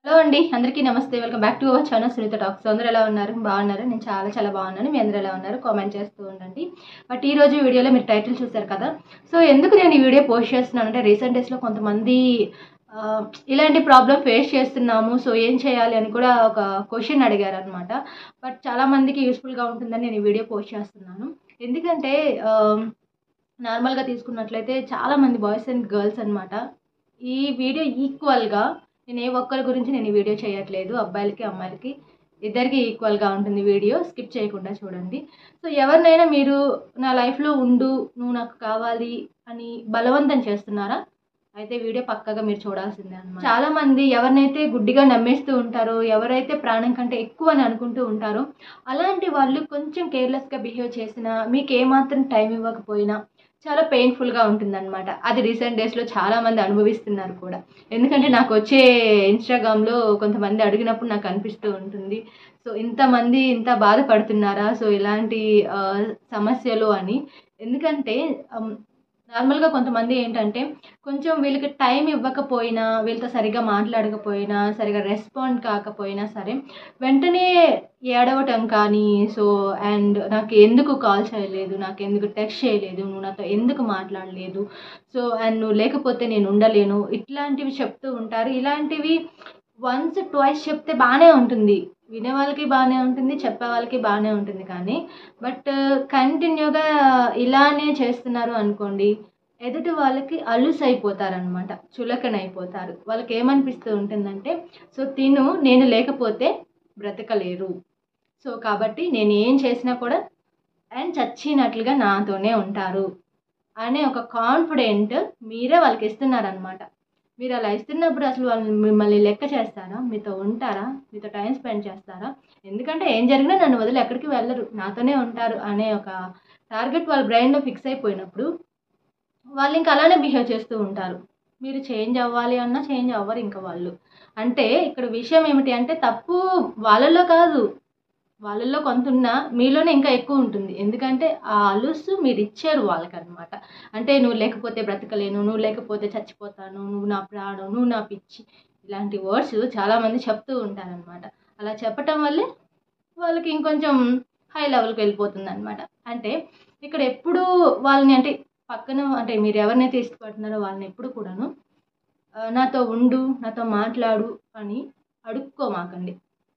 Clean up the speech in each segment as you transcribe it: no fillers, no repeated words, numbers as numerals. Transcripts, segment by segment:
Hello అండి, అందరికీ నమస్తే. Welcome back to our channel Sunitha talks. అందరూ ఎలా ఉన్నారు? బాగున్నారు. నేను చాలా బాగున్నాను. మీ అందరూ ఎలా ఉన్నారు? కామెంట్ చేస్తూ ఉండండి. బట్ ఈ రోజు వీడియోలో మీరు టైటిల్ చూసారు కదా. సో ఎందుకు నేను ఈ వీడియో పోస్ట్ చేస్తున్నానంటే, రీసెంట్ డేస్లో కొంతమంది ఇలాంటి ప్రాబ్లం ఫేస్ చేస్తున్నాము, సో ఏం చేయాలి అని కూడా ఒక క్వశ్చన్ అడిగారు అనమాట. బట్ చాలామందికి యూస్ఫుల్గా ఉంటుందని నేను ఈ వీడియో పోస్ట్ చేస్తున్నాను. ఎందుకంటే నార్మల్గా తీసుకున్నట్లయితే చాలామంది బాయ్స్ అండ్ గర్ల్స్ అనమాట ఈ వీడియో ఈక్వల్గా, నేను ఏ ఒక్కరి గురించి నేను ఈ వీడియో చేయట్లేదు, అబ్బాయిలకి అమ్మాయిలకి ఇద్దరికి ఈక్వల్గా ఉంటుంది. వీడియో స్కిప్ చేయకుండా చూడండి. సో ఎవరినైనా మీరు నా లైఫ్లో ఉండు, నువ్వు నాకు కావాలి అని బలవంతం చేస్తున్నారా? అయితే వీడియో పక్కగా మీరు చూడాల్సిందే అన్నమాట. చాలామంది ఎవరినైతే గుడ్డిగా నమ్మేస్తూ ఉంటారో, ఎవరైతే ప్రాణం కంటే ఎక్కువ అని అనుకుంటూ ఉంటారో, అలాంటి వాళ్ళు కొంచెం కేర్లెస్గా బిహేవ్ చేసినా, మీకు ఏమాత్రం టైం ఇవ్వకపోయినా చాలా పెయిన్ఫుల్గా ఉంటుందన్నమాట. అది రీసెంట్ డేస్లో చాలామంది అనుభవిస్తున్నారు కూడా. ఎందుకంటే నాకు వచ్చే ఇన్స్టాగ్రామ్లో కొంతమంది అడిగినప్పుడు నాకు అనిపిస్తూ ఉంటుంది, సో ఇంతమంది ఇంత బాధపడుతున్నారా సో ఇలాంటి సమస్యలు అని. ఎందుకంటే నార్మల్గా కొంతమంది ఏంటంటే కొంచెం వీళ్ళకి టైం ఇవ్వకపోయినా, వీళ్ళతో సరిగ్గా మాట్లాడకపోయినా, సరిగ్గా రెస్పాండ్ కాకపోయినా సరే వెంటనే ఏడవటం కానీ, సో అండ్ నాకు ఎందుకు కాల్ చేయలేదు, నాకు ఎందుకు టెక్స్ట్ చేయలేదు, నువ్వు నాతో ఎందుకు మాట్లాడలేదు, సో అండ్ నువ్వు లేకపోతే నేను ఉండలేను, ఇట్లాంటివి చెప్తూ ఉంటారు. ఇలాంటివి వన్స్ ట్వైస్ చెప్తే బాగానే ఉంటుంది, వినే వాళ్ళకి బాగానే ఉంటుంది, చెప్పే వాళ్ళకి బాగానే ఉంటుంది. కానీ బట్ కంటిన్యూగా ఇలానే చేస్తున్నారు అనుకోండి, ఎదుటి వాళ్ళకి అలుసైపోతారనమాట, చులకనైపోతారు. వాళ్ళకి ఏమనిపిస్తూ ఉంటుందంటే, సో నేను లేకపోతే బ్రతకలేరు, సో కాబట్టి నేను ఏం చేసినా కూడా అండ్ చచ్చినట్లుగా నాతోనే ఉంటారు అనే ఒక కాన్ఫిడెంట్ మీరే వాళ్ళకి ఇస్తున్నారనమాట. మీరు అలా ఇస్తున్నప్పుడు అసలు వాళ్ళు మిమ్మల్ని లెక్క చేస్తారా? మీతో ఉంటారా? మీతో టైం స్పెండ్ చేస్తారా? ఎందుకంటే ఏం జరిగినా నన్ను వదిలి ఎక్కడికి వెళ్ళరు, నాతోనే ఉంటారు అనే ఒక టార్గెట్ వాళ్ళ బ్రెయిన్లో ఫిక్స్ అయిపోయినప్పుడు వాళ్ళు ఇంకా అలానే బిహేవ్ చేస్తూ ఉంటారు. మీరు చేంజ్ అవ్వాలి అన్నా చేంజ్ అవ్వరు ఇంకా వాళ్ళు. అంటే ఇక్కడ విషయం ఏమిటి అంటే, తప్పు వాళ్ళలో కాదు, వాళ్ళల్లో కొంత ఉన్నా మీలోనే ఇంకా ఎక్కువ ఉంటుంది. ఎందుకంటే ఆ అలుసు మీరు ఇచ్చారు వాళ్ళకనమాట. అంటే నువ్వు లేకపోతే బ్రతకలేను, నువ్వు లేకపోతే చచ్చిపోతాను, నువ్వు నా ప్రాణం, నువ్వు నా పిచ్చి, ఇలాంటి వర్డ్స్ చాలామంది చెప్తూ ఉంటారనమాట. అలా చెప్పటం వల్లే వాళ్ళకి ఇంకొంచెం హై లెవెల్కి వెళ్ళిపోతుంది అనమాట. అంటే ఇక్కడ ఎప్పుడు వాళ్ళని అంటే పక్కన అంటే మీరు ఎవరినైతే ఇష్టపడుతున్నారో వాళ్ళని ఎప్పుడు కూడాను నాతో ఉండు, నాతో మాట్లాడు అని అడుక్కోమాకండి.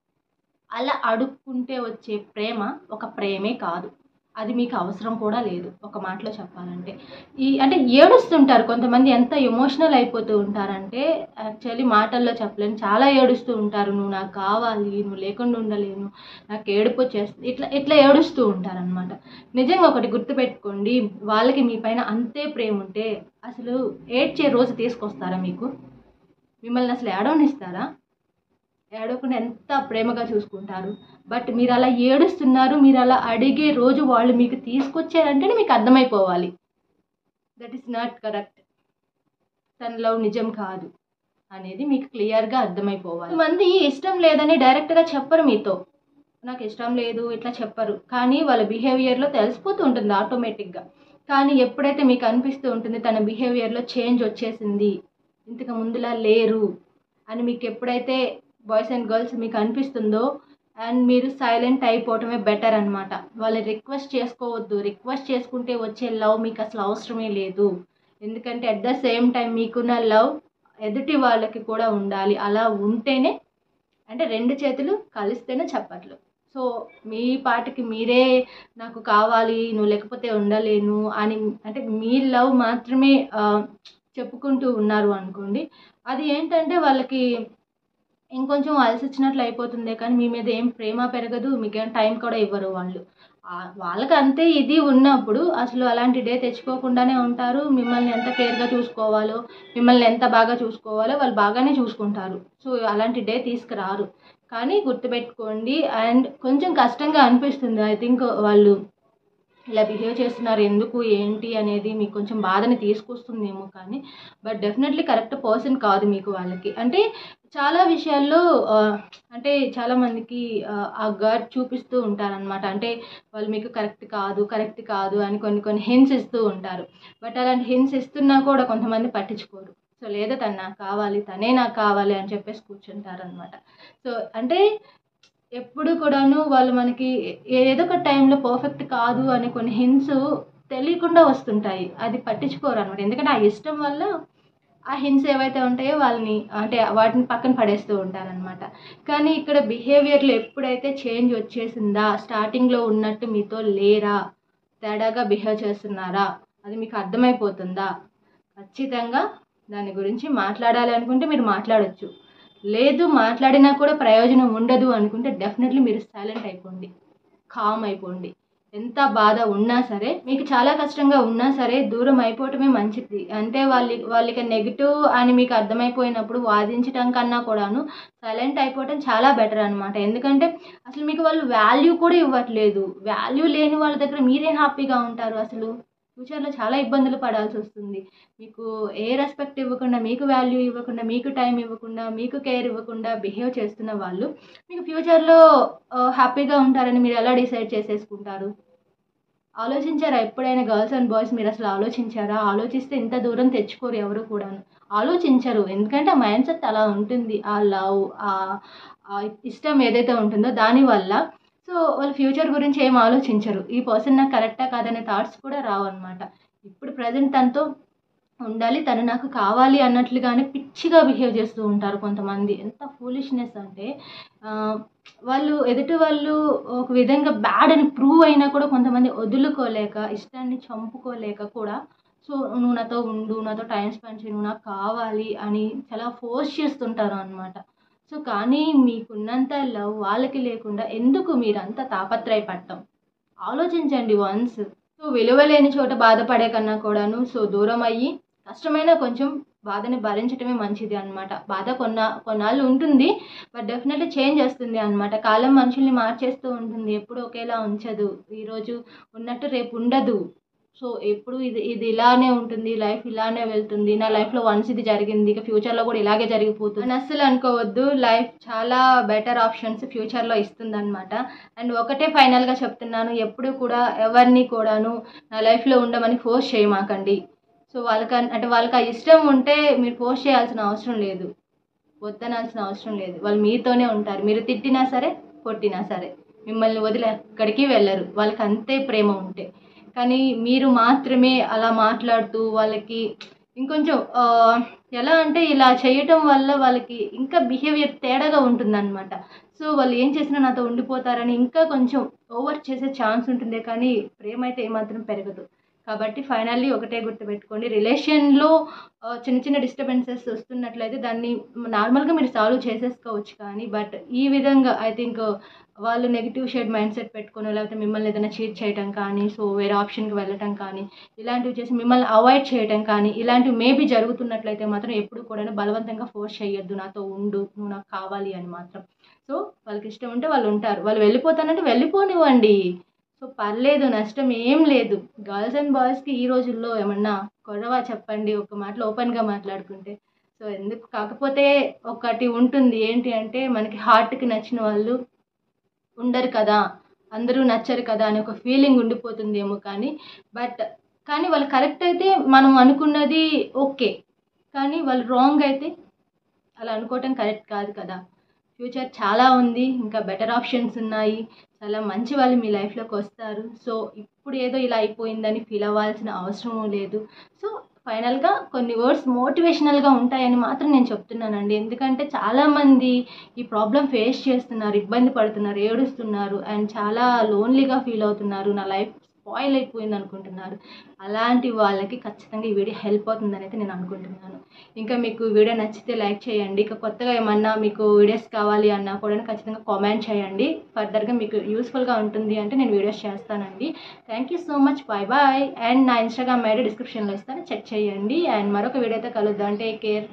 అలా అడుక్కుంటే వచ్చే ప్రేమ ఒక ప్రేమే కాదు, అది మీకు అవసరం కూడా లేదు. ఒక మాటలో చెప్పాలంటే అంటే ఏడుస్తుంటారు కొంతమంది, ఎంత ఎమోషనల్ అయిపోతూ ఉంటారంటే యాక్చువల్లీ మాటల్లో చెప్పలేను, చాలా ఏడుస్తూ ఉంటారు. నువ్వు నాకు కావాలి, నువ్వు లేకుండా ఉండలేను, నాకు ఏడుపు వచ్చేస్తుంది, ఇట్లా ఏడుస్తూ ఉంటారనమాట. నిజంగా ఒకటి గుర్తుపెట్టుకోండి, వాళ్ళకి మీ పైన అంతే ప్రేమ ఉంటే అసలు ఏడ్చే రోజు తీసుకొస్తారా? మిమ్మల్ని అసలు ఏడవనిస్తారా? ఏడవకుండా ఎంత ప్రేమగా చూసుకుంటారు. బట్ మీరు అలా ఏడుస్తున్నారు, మీరు అలా అడిగే రోజు వాళ్ళు మీకు తీసుకొచ్చారంటేనే మీకు అర్థమైపోవాలి, దట్ ఈస్ నాట్ కరెక్ట్, తన లవ్ నిజం కాదు అనేది మీకు క్లియర్గా అర్థమైపోవాలి. కొంతమంది ఇష్టం లేదని డైరెక్ట్గా చెప్పరు మీతో, నాకు ఇష్టం లేదు ఇట్లా చెప్పరు, కానీ వాళ్ళ బిహేవియర్లో తెలిసిపోతూ ఉంటుంది ఆటోమేటిక్గా. కానీ ఎప్పుడైతే మీకు అనిపిస్తూ ఉంటుంది తన బిహేవియర్లో చేంజ్ వచ్చేసింది, ఇంతకు ముందులా లేరు అని మీకు ఎప్పుడైతే బాయ్స్ అండ్ గర్ల్స్ మీకు అనిపిస్తుందో, అండ్ మీరు సైలెంట్ అయిపోవటమే బెటర్ అనమాట. వాళ్ళని రిక్వెస్ట్ చేసుకోవద్దు, రిక్వెస్ట్ చేసుకుంటే వచ్చే లవ్ మీకు అసలు అవసరమే లేదు. ఎందుకంటే అట్ ద సేమ్ టైం మీకున్న లవ్ ఎదుటి వాళ్ళకి కూడా ఉండాలి. అలా ఉంటేనే, అంటే రెండు చేతులు కలిస్తేనే చప్పట్లు. సో మీ పాటికి మీరే నాకు కావాలి, నువ్వు లేకపోతే ఉండలేను అని అంటే మీ లవ్ మాత్రమే చెప్పుకుంటూ ఉన్నారు అనుకోండి, అది ఏంటంటే వాళ్ళకి ఇంకొంచెం అలసిచ్చినట్లు అయిపోతుందే కానీ మీ మీద ఏం ప్రేమ పెరగదు, మీకేం టైం కూడా ఇవ్వరు వాళ్ళు. వాళ్ళకి అంతే ఇది ఉన్నప్పుడు అసలు అలాంటి డే తెచ్చుకోకుండానే ఉంటారు. మిమ్మల్ని ఎంత కేర్గా చూసుకోవాలో, మిమ్మల్ని ఎంత బాగా చూసుకోవాలో వాళ్ళు బాగానే చూసుకుంటారు. సో అలాంటి డే తీసుకురారు. కానీ గుర్తుపెట్టుకోండి, అండ్ కొంచెం కష్టంగా అనిపిస్తుంది, ఐ థింక్ వాళ్ళు ఇలా బిహేవ్ చేస్తున్నారు ఎందుకు ఏంటి అనేది మీకు కొంచెం బాధని తీసుకొస్తుందేమో. కానీ బట్ డెఫినెట్లీ కరెక్ట్ పర్సన్ కాదు మీకు వాళ్ళకి. అంటే చాలా విషయాల్లో అంటే చాలామందికి ఆ గాడ్ చూపిస్తూ ఉంటారనమాట. అంటే వాళ్ళు మీకు కరెక్ట్ కాదు అని కొన్ని హింట్స్ ఇస్తూ ఉంటారు. బట్ అలాంటి హింట్స్ ఇస్తున్నా కూడా కొంతమంది పట్టించుకోరు. సో లేదు తను నాకు కావాలి, తనే నాకు కావాలి అని చెప్పేసి కూర్చుంటారనమాట. సో అంటే ఎప్పుడు కూడాను వాళ్ళు మనకి ఏదో ఒక టైంలో పర్ఫెక్ట్ కాదు అని కొన్ని హింట్స్ తెలియకుండా వస్తుంటాయి. అది పట్టించుకోరనమాట. ఎందుకంటే ఆ ఇష్టం వల్ల ఆ హింట్స్ ఏవైతే ఉంటాయో వాళ్ళని అంటే వాటిని పక్కన పడేస్తూ ఉంటారనమాట. కానీ ఇక్కడ బిహేవియర్‌లో ఎప్పుడైతే చేంజ్ వచ్చేసిందా, స్టార్టింగ్‌లో ఉన్నట్టు మీతో లేరా, తేడాగా బిహేవ్ చేస్తున్నారా, అది మీకు అర్థమైపోతుందా, ఖచ్చితంగా దాని గురించి మాట్లాడాలి అనుకుంటే మీరు మాట్లాడొచ్చు. లేదు మాట్లాడినా కూడా ప్రయోజనం ఉండదు అనుకుంటే డెఫినెట్‌లీ మీరు సైలెంట్ అయిపోండి. కామ్ అయిపోండి. ఎంత బాధ ఉన్నా సరే, మీకు చాలా కష్టంగా ఉన్నా సరే దూరం అయిపోవటమే మంచిది. అంటే వాళ్ళకి నెగెటివ్ అని మీకు అర్థమైపోయినప్పుడు వాదించటం కన్నా కూడాను సైలెంట్ అయిపోవటం చాలా బెటర్ అనమాట. ఎందుకంటే అసలు మీకు వాళ్ళు వాల్యూ కూడా ఇవ్వట్లేదు. వాల్యూ లేని వాళ్ళ దగ్గర మీరేం హ్యాపీగా ఉంటారు అసలు? ఫ్యూచర్‌లో చాలా ఇబ్బందులు పడాల్సొస్తుంది. మీకు ఏ రెస్పెక్ట్ ఇవ్వకుండా, మీకు వాల్యూ ఇవ్వకుండా, మీకు టైం ఇవ్వకుండా, మీకు కేర్ ఇవ్వకుండా బిహేవ్ చేస్తున్న వాళ్ళు మీకు ఫ్యూచర్‌లో హ్యాపీగా ఉంటారని మీరు ఎలా డిసైడ్ చేసేసుకుంటారు? ఆలోచించారా ఎప్పుడైనా గర్ల్స్ అండ్ బాయ్స్ మీరసలు ఆలోచించారా? ఆలోచిస్తే ఇంత దూరం తెచ్చుకోరు ఎవరు కూడాను. ఆలోచించరు. ఎందుకంటే ఆ మైండ్ సెట్ అలా ఉంటుంది. ఆ లవ్ ఇష్టం ఏదైతే ఉంటుందో దానివల్ల సో, వాళ్ళు ఫ్యూచర్ గురించి ఏం ఆలోచించరు. ఈ పర్సన్ నాకు కరెక్టా కాదనే థాట్స్ కూడా రావన్నమాట. ఇప్పుడు ప్రెజెంట్ తనతో ఉండాలి, తను నాకు కావాలి అన్నట్లుగానే పిచ్చిగా బిహేవ్ చేస్తూ ఉంటారు కొంతమంది. ఎంత ఫూలిష్‌నెస్ అంటే ఆహ్, ఎదుటి వాళ్ళు ఒక విధంగా బ్యాడ్ అని ప్రూవ్ అయినా కూడా కొంతమంది వదులుకోలేక, ఇష్టాన్ని చంపుకోలేక కూడా సో, "నువ్వు నాతో ఉండు, నాతో టైమ్ స్పెండ్ చెయి, నువ్వు నాకు కావాలి" అని చాలా ఫోర్స్ చేస్తుంటారు అనమాట. సో, కానీ మీకున్నంత లవ్ వాళ్ళకి లేకుండా ఎందుకు మీరంత తాపత్రయపడటం? ఆలోచించండి వన్స్. సో, విలువ లేని చోట బాధపడే కన్నా కూడాను సో, దూరమయ్యి కష్టమైనా కొంచెం బాధని భరించటమే మంచిది అనమాట. బాధ కొన్నాళ్ళు ఉంటుంది. బట్ డెఫినెట్‌లీ చేంజ్ వస్తుంది అనమాట. కాలం మనుషుల్ని మార్చేస్తూ ఉంటుంది. ఎప్పుడూ ఒకేలా ఉంచదు. ఈరోజు ఉన్నట్టు రేపు ఉండదు. సో, ఎప్పుడు ఇది ఇది ఇలానే ఉంటుంది. లైఫ్ ఇలానే వెళ్తుంది. నా లైఫ్‌లో వన్స్ ఇది జరిగింది. ఇక ఫ్యూచర్‌లో కూడా ఇలాగే జరిగిపోతుంది అని అస్సలు అనుకోవద్దు. లైఫ్ చాలా బెటర్ ఆప్షన్స్ ఫ్యూచర్‌లో ఇస్తుందనమాట. అండ్ ఒకటే ఫైనల్‌గా చెప్తున్నాను. ఎప్పుడు కూడా ఎవరిని కూడాను నా లైఫ్‌లో ఉండమని ఫోర్స్ చేయమాకండి. సో, వాళ్ళకి ఆ ఇష్టం ఉంటే మీరు ఫోర్స్ చేయాల్సిన అవసరం లేదు. వద్దనాల్సిన అవసరం లేదు. వాళ్ళు మీతోనే ఉంటారు. మీరు తిట్టినా సరే, కొట్టినా సరే. మిమ్మల్ని వదిలి ఎక్కడికి వెళ్ళరు. వాళ్ళకి అంతే ప్రేమ ఉంటే. కానీ మీరు మాత్రమే అలా మాట్లాడుతూ వాళ్ళకి ఇంకొంచెం ఎలా అంటే ఇలా చేయటం వల్ల వాళ్ళకి ఇంకా బిహేవియర్ తేడాగా ఉంటుందన్నమాట. సో, వాళ్ళు ఏం చేసినా నాతో ఉండిపోతారని ఇంకా కొంచెం ఓవర్ చేసే ఛాన్స్ ఉంటుందే కానీ ప్రేమ అయితే ఏమాత్రం పెరగదు. కాబట్టి ఫైనల్లీ ఒకటే గుర్తుపెట్టుకోండి. రిలేషన్‌లో చిన్న చిన్న డిస్టర్బెన్సెస్ వస్తున్నట్లయితే దాన్ని నార్మల్‌గా మీరు సాల్వ్ చేసేసుకోవచ్చు కానీ బట్ ఈ విధంగా ఐ థింక్ వాళ్ళు నెగెటివ్ షేడ్ మైండ్ సెట్ పెట్టుకోనో లేకపోతే మిమ్మల్ని ఏదైనా చీట్ చేయటం కానీ సో వేరే ఆప్షన్‌కి వెళ్ళటం కానీ ఇలాంటివి చేసి మిమ్మల్ని అవాయిడ్ చేయటం కానీ ఇలాంటివి మేబీ జరుగుతున్నట్లయితే మాత్రం ఎప్పుడు కూడాను బలవంతంగా ఫోర్స్ చేయొద్దు. నాతో ఉండు, నువ్వు నాకు కావాలి అని మాత్రం. సో, వాళ్ళకి ఇష్టం ఉంటే వాళ్ళు ఉంటారు. వాళ్ళు వెళ్ళిపోతానంటే వెళ్ళిపోనివ్వండి. సో, పర్లేదు నష్టం ఏం లేదు. గర్ల్స్ అండ్ బాయ్స్‌కి ఈ రోజుల్లో ఏమన్నా గొడవ చెప్పండి ఒక మాటలో ఓపెన్‌గా మాట్లాడుకుంటే. సో, ఎందుకు కాకపోతే ఒకటి ఉంటుంది. ఏంటి అంటే మనకి హార్ట్‌కి నచ్చిన వాళ్ళు ఉండరు కదా! అందరూ నచ్చరు కదా! అనే ఒక ఫీలింగ్ ఉండిపోతుందేమో కానీ, బట్ కానీ వాళ్ళు కరెక్ట్ అయితే మనం అనుకున్నది ఓకే. కానీ వాళ్ళు రాంగ్ అయితే అలా అనుకోవటం కరెక్ట్ కాదు కదా! ఫ్యూచర్ చాలా ఉంది. ఇంకా బెటర్ ఆప్షన్స్ ఉన్నాయి. చాలా మంచి వాళ్ళు మీ లైఫ్‌లోకొస్తారు. సో, ఇప్పుడు ఏదో ఇలా అయిపోయిందని ఫీల్ అవ్వాల్సిన అవసరము లేదు. సో, ఫైనల్‌గా కొన్ని వర్డ్స్ మోటివేషనల్‌గా ఉంటాయని మాత్రం నేను చెప్తున్నానండి. ఎందుకంటే చాలామంది ఈ ప్రాబ్లమ్ ఫేస్ చేస్తున్నారు, ఇబ్బంది పడుతున్నారు, ఏడుస్తున్నారు అండ్ చాలా లోన్‌లీగా ఫీల్ అవుతున్నారు. నా లైఫ్ స్పాయిల్ అయిపోయింది అనుకుంటున్నారు. అలాంటి వాళ్ళకి ఖచ్చితంగా ఈ వీడియో హెల్ప్ అవుతుందనైతే నేను అనుకుంటున్నాను. ఇంకా మీకు వీడియో నచ్చితే లైక్ చేయండి. ఇక కొత్తగా ఏమన్నా మీకు వీడియోస్ కావాలి అన్నా కూడా ఖచ్చితంగా కామెంట్ చేయండి. ఫర్దర్‌గా మీకు యూస్‌ఫుల్‌గా ఉంటుంది అంటే నేను వీడియోస్ చేస్తానండి. Thank you so much. Bye bye. And నా ఇన్‌స్టాగ్రామ్ ఐడీ డిస్క్రిప్షన్‌లో ఇస్తాను. చెక్ చేయండి. అండ్ మరొక వీడియోతో కలుద్దాం. Take care.